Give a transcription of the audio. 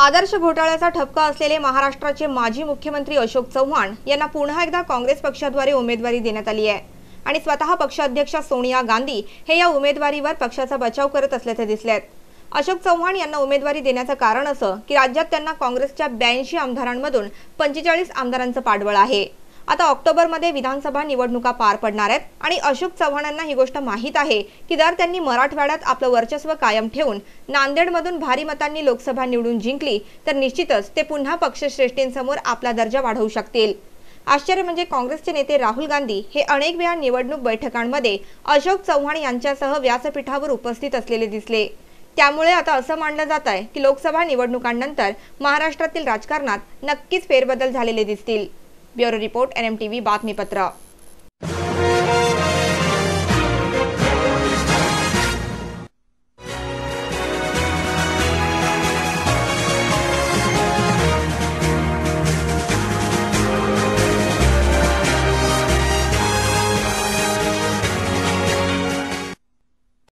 आदर्श घोटाळ्याचा ठपका असलेले महाराष्ट्राचे माजी मुख्यमंत्री अशोक चव्हाण यांना पुन्हा एकदा काँग्रेस पक्षाद्वारे उमेदवारी देण्यात आली आहे आणि स्वतः पक्षाध्यक्ष सोनिया गांधी हे या उमेदवारीवर पक्षाचा बचाव करत असल्याचे दिसलेत। अशोक चव्हाण यांना उमेदवारी देण्याचं कारण असं की राज्यात त्यांना काँग्रेसच्या 82 आमदारांमधून 45 आमदारांचं पाठबळ आहे। आता ऑक्टोबरमध्ये विधानसभा निवडणुका पार पडणार आहेत आणि अशोक चव्हाणांना ही गोष्ट माहीत आहे की जर त्यांनी मराठवाड्यात आपलं वर्चस्व कायम ठेवून नांदेडमधून भारी मतांनी लोकसभा निवडून जिंकली तर निश्चितच ते पुन्हा पक्षश्रेष्ठींसमोर आपला दर्जा वाढवू शकतील। आश्चर्य म्हणजे काँग्रेसचे नेते राहुल गांधी हे अनेक वेळा निवडणूक बैठकांमध्ये अशोक चव्हाण यांच्यासह व्यासपीठावर उपस्थित असलेले दिसले। त्यामुळे आता असं मानलं जात आहे की लोकसभा निवडणुकांनंतर महाराष्ट्रातील राजकारणात नक्कीच फेरबदल झालेले दिसतील। ब्युरो रिपोर्ट NMTV बातमीपत्र।